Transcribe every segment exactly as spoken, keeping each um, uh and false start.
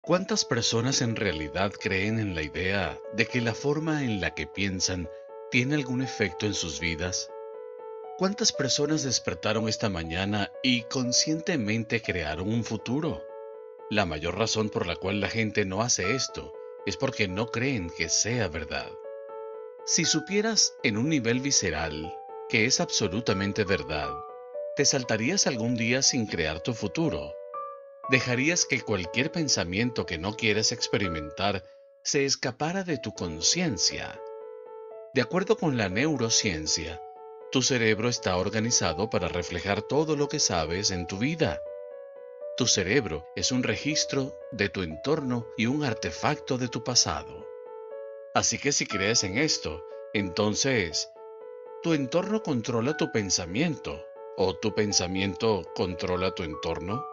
¿Cuántas personas en realidad creen en la idea de que la forma en la que piensan tiene algún efecto en sus vidas? ¿Cuántas personas despertaron esta mañana y conscientemente crearon un futuro? La mayor razón por la cual la gente no hace esto es porque no creen que sea verdad. Si supieras en un nivel visceral que es absolutamente verdad, ¿te saltarías algún día sin crear tu futuro? ¿Dejarías que cualquier pensamiento que no quieres experimentar se escapara de tu conciencia? De acuerdo con la neurociencia, tu cerebro está organizado para reflejar todo lo que sabes en tu vida. Tu cerebro es un registro de tu entorno y un artefacto de tu pasado. Así que si crees en esto, entonces, ¿tu entorno controla tu pensamiento o tu pensamiento controla tu entorno?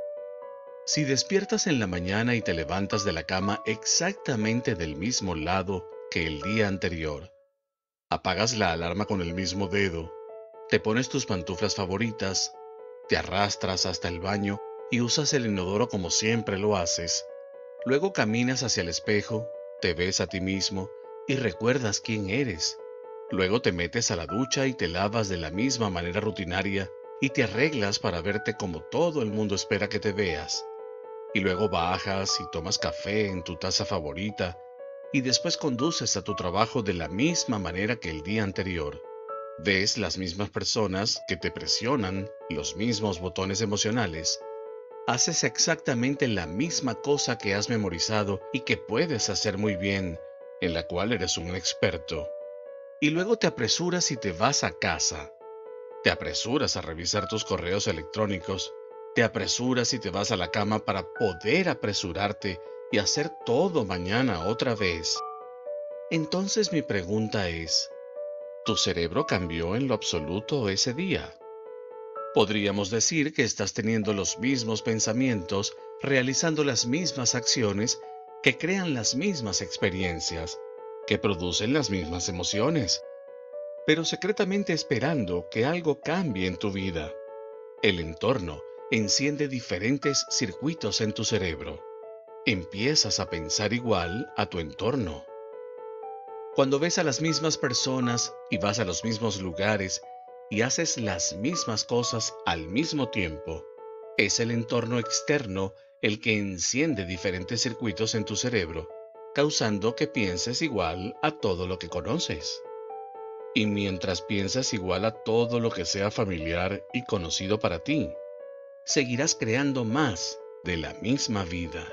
Si despiertas en la mañana y te levantas de la cama exactamente del mismo lado que el día anterior, apagas la alarma con el mismo dedo, te pones tus pantuflas favoritas, te arrastras hasta el baño y usas el inodoro como siempre lo haces, luego caminas hacia el espejo, te ves a ti mismo y recuerdas quién eres, luego te metes a la ducha y te lavas de la misma manera rutinaria y te arreglas para verte como todo el mundo espera que te veas. Y luego bajas y tomas café en tu taza favorita y después conduces a tu trabajo de la misma manera que el día anterior. Ves las mismas personas que te presionan los mismos botones emocionales. Haces exactamente la misma cosa que has memorizado y que puedes hacer muy bien, en la cual eres un experto. Y luego te apresuras y te vas a casa. Te apresuras a revisar tus correos electrónicos. Te apresuras y te vas a la cama para poder apresurarte y hacer todo mañana otra vez. Entonces mi pregunta es, ¿tu cerebro cambió en lo absoluto ese día? Podríamos decir que estás teniendo los mismos pensamientos, realizando las mismas acciones, que crean las mismas experiencias, que producen las mismas emociones, pero secretamente esperando que algo cambie en tu vida. El entorno enciende diferentes circuitos en tu cerebro. Empiezas a pensar igual a tu entorno. Cuando ves a las mismas personas y vas a los mismos lugares y haces las mismas cosas al mismo tiempo, es el entorno externo el que enciende diferentes circuitos en tu cerebro, causando que pienses igual a todo lo que conoces. Y mientras piensas igual a todo lo que sea familiar y conocido para ti, seguirás creando más de la misma vida.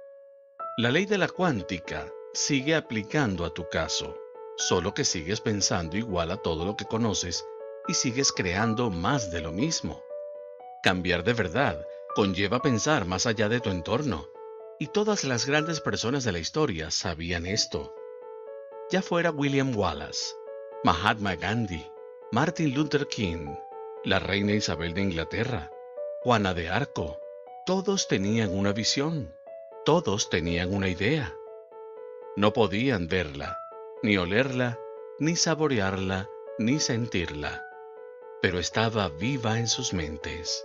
La ley de la cuántica sigue aplicando a tu caso, solo que sigues pensando igual a todo lo que conoces y sigues creando más de lo mismo. Cambiar de verdad conlleva pensar más allá de tu entorno, y todas las grandes personas de la historia sabían esto. Ya fuera William Wallace, Mahatma Gandhi, Martin Luther King, la reina Isabel de Inglaterra, Juana de Arco, todos tenían una visión, todos tenían una idea. No podían verla, ni olerla, ni saborearla, ni sentirla, pero estaba viva en sus mentes.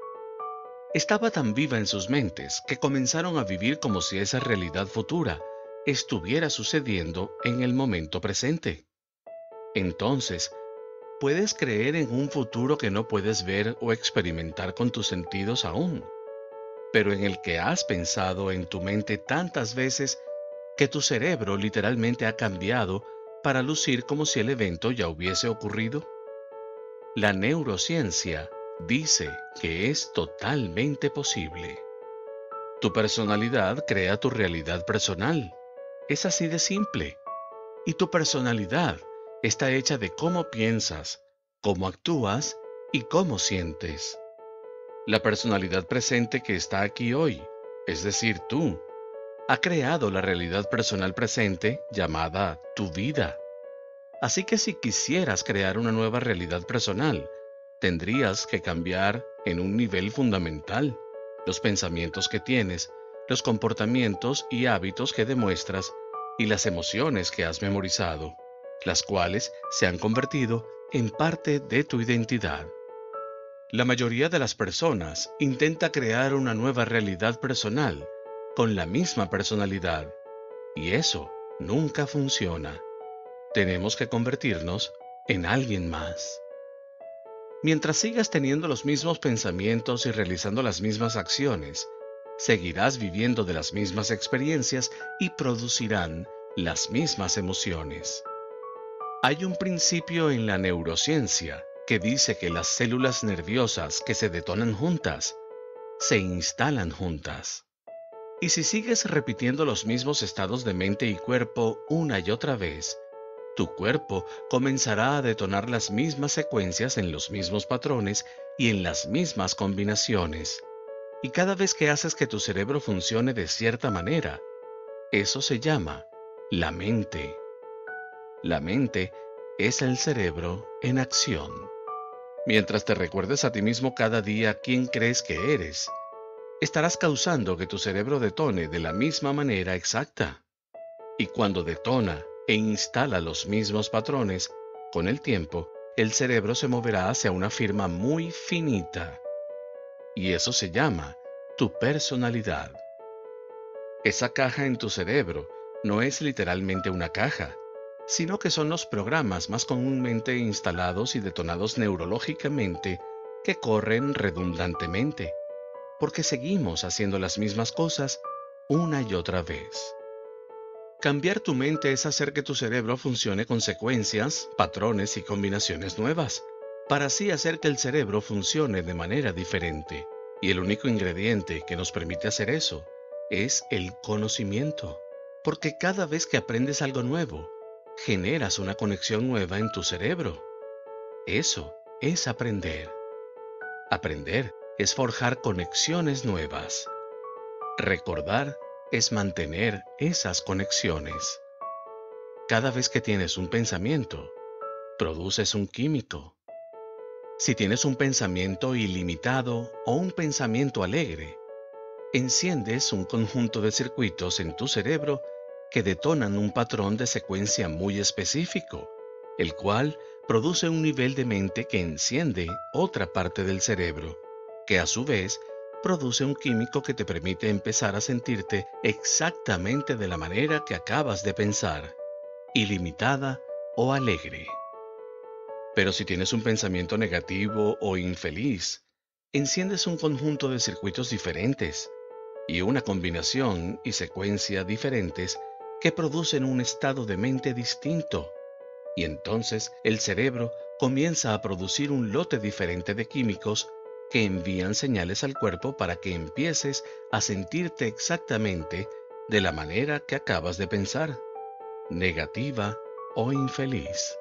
Estaba tan viva en sus mentes que comenzaron a vivir como si esa realidad futura estuviera sucediendo en el momento presente. Entonces, puedes creer en un futuro que no puedes ver o experimentar con tus sentidos aún, pero en el que has pensado en tu mente tantas veces que tu cerebro literalmente ha cambiado para lucir como si el evento ya hubiese ocurrido. La neurociencia dice que es totalmente posible. Tu personalidad crea tu realidad personal. Es así de simple. Y tu personalidad está hecha de cómo piensas, cómo actúas y cómo sientes. La personalidad presente que está aquí hoy, es decir, tú, ha creado la realidad personal presente llamada tu vida. Así que si quisieras crear una nueva realidad personal, tendrías que cambiar en un nivel fundamental los pensamientos que tienes, los comportamientos y hábitos que demuestras y las emociones que has memorizado, las cuales se han convertido en parte de tu identidad. La mayoría de las personas intenta crear una nueva realidad personal, con la misma personalidad, y eso nunca funciona. Tenemos que convertirnos en alguien más. Mientras sigas teniendo los mismos pensamientos y realizando las mismas acciones, seguirás viviendo de las mismas experiencias y producirán las mismas emociones. Hay un principio en la neurociencia que dice que las células nerviosas que se detonan juntas, se instalan juntas. Y si sigues repitiendo los mismos estados de mente y cuerpo una y otra vez, tu cuerpo comenzará a detonar las mismas secuencias en los mismos patrones y en las mismas combinaciones. Y cada vez que haces que tu cerebro funcione de cierta manera, eso se llama la mente. La mente es el cerebro en acción. Mientras te recuerdes a ti mismo cada día quién crees que eres, estarás causando que tu cerebro detone de la misma manera exacta. Y cuando detona e instala los mismos patrones, con el tiempo, el cerebro se moverá hacia una firma muy finita. Y eso se llama tu personalidad. Esa caja en tu cerebro no es literalmente una caja, sino que son los programas más comúnmente instalados y detonados neurológicamente que corren redundantemente, porque seguimos haciendo las mismas cosas una y otra vez. Cambiar tu mente es hacer que tu cerebro funcione con secuencias, patrones y combinaciones nuevas, para así hacer que el cerebro funcione de manera diferente. Y el único ingrediente que nos permite hacer eso es el conocimiento, porque cada vez que aprendes algo nuevo, generas una conexión nueva en tu cerebro. Eso es aprender. Aprender es forjar conexiones nuevas. Recordar es mantener esas conexiones. Cada vez que tienes un pensamiento, produces un químico. Si tienes un pensamiento ilimitado o un pensamiento alegre, enciendes un conjunto de circuitos en tu cerebro que detonan un patrón de secuencia muy específico, el cual produce un nivel de mente que enciende otra parte del cerebro, que a su vez produce un químico que te permite empezar a sentirte exactamente de la manera que acabas de pensar, ilimitada o alegre. Pero si tienes un pensamiento negativo o infeliz, enciendes un conjunto de circuitos diferentes y una combinación y secuencia diferentes que producen un estado de mente distinto. Y entonces el cerebro comienza a producir un lote diferente de químicos que envían señales al cuerpo para que empieces a sentirte exactamente de la manera que acabas de pensar, negativa o infeliz.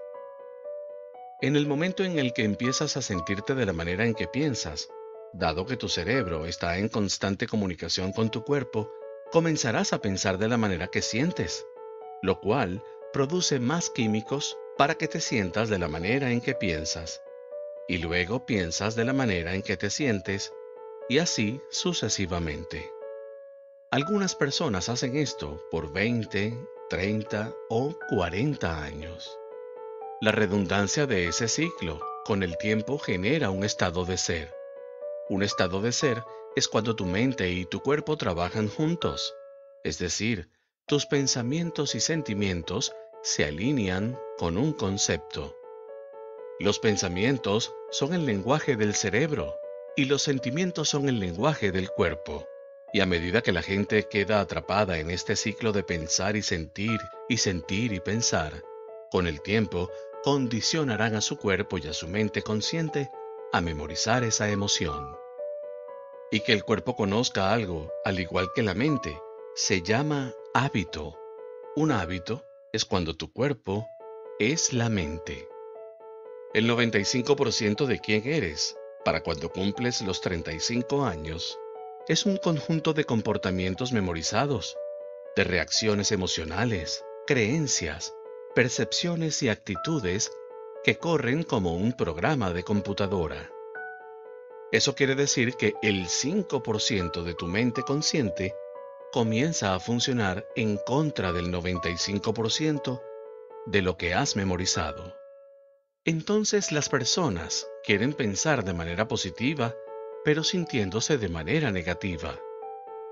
En el momento en el que empiezas a sentirte de la manera en que piensas, dado que tu cerebro está en constante comunicación con tu cuerpo, comenzarás a pensar de la manera que sientes, lo cual produce más químicos para que te sientas de la manera en que piensas, y luego piensas de la manera en que te sientes, y así sucesivamente. Algunas personas hacen esto por veinte, treinta o cuarenta años. La redundancia de ese ciclo con el tiempo genera un estado de ser. Un estado de ser es cuando tu mente y tu cuerpo trabajan juntos, es decir, tus pensamientos y sentimientos se alinean con un concepto. Los pensamientos son el lenguaje del cerebro y los sentimientos son el lenguaje del cuerpo. Y a medida que la gente queda atrapada en este ciclo de pensar y sentir y sentir y pensar, con el tiempo condicionarán a su cuerpo y a su mente consciente a memorizar esa emoción. Y que el cuerpo conozca algo, al igual que la mente, se llama hábito. Un hábito es cuando tu cuerpo es la mente. El noventa y cinco por ciento de quién eres, para cuando cumples los treinta y cinco años, es un conjunto de comportamientos memorizados, de reacciones emocionales, creencias, percepciones y actitudes que corren como un programa de computadora. Eso quiere decir que el cinco por ciento de tu mente consciente comienza a funcionar en contra del noventa y cinco por ciento de lo que has memorizado. Entonces las personas quieren pensar de manera positiva, pero sintiéndose de manera negativa.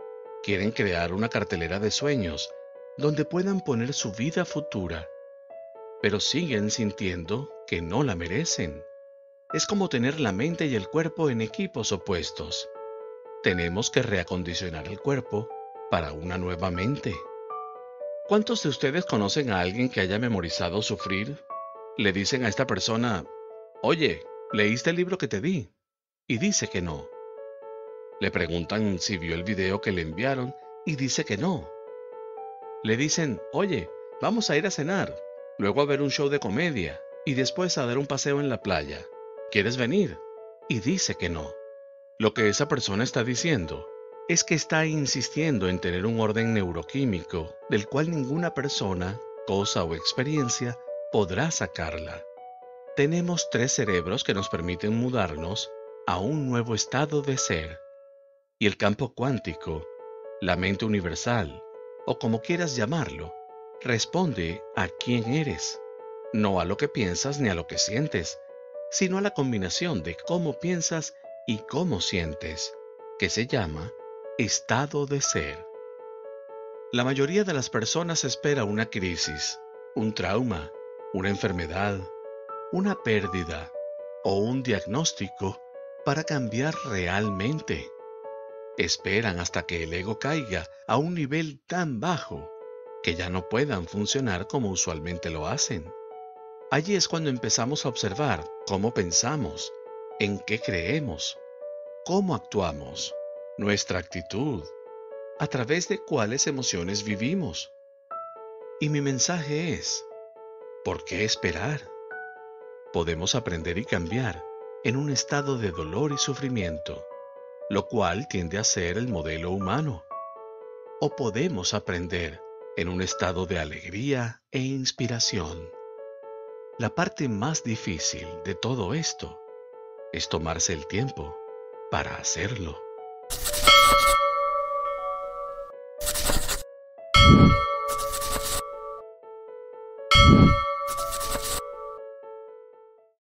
Quieren crear una cartelera de sueños donde puedan poner su vida futura, pero siguen sintiendo que no la merecen. Es como tener la mente y el cuerpo en equipos opuestos. Tenemos que reacondicionar el cuerpo para una nueva mente. ¿Cuántos de ustedes conocen a alguien que haya memorizado sufrir? Le dicen a esta persona: oye, ¿leíste el libro que te di? Y dice que no. Le preguntan si vio el video que le enviaron y dice que no. Le dicen: oye, vamos a ir a cenar, luego a ver un show de comedia y después a dar un paseo en la playa. ¿Quieres venir? Y dice que no. Lo que esa persona está diciendo es que está insistiendo en tener un orden neuroquímico del cual ninguna persona, cosa o experiencia podrá sacarla. Tenemos tres cerebros que nos permiten mudarnos a un nuevo estado de ser. Y el campo cuántico, la mente universal, o como quieras llamarlo, responde a quién eres, no a lo que piensas ni a lo que sientes, sino a la combinación de cómo piensas y cómo sientes, que se llama estado de ser. La mayoría de las personas espera una crisis, un trauma, una enfermedad, una pérdida o un diagnóstico para cambiar realmente. Esperan hasta que el ego caiga a un nivel tan bajo que ya no puedan funcionar como usualmente lo hacen. Allí es cuando empezamos a observar cómo pensamos, en qué creemos, cómo actuamos, nuestra actitud, a través de cuáles emociones vivimos. Y mi mensaje es: ¿por qué esperar? Podemos aprender y cambiar en un estado de dolor y sufrimiento, lo cual tiende a ser el modelo humano. O podemos aprender en un estado de alegría e inspiración. La parte más difícil de todo esto es tomarse el tiempo para hacerlo.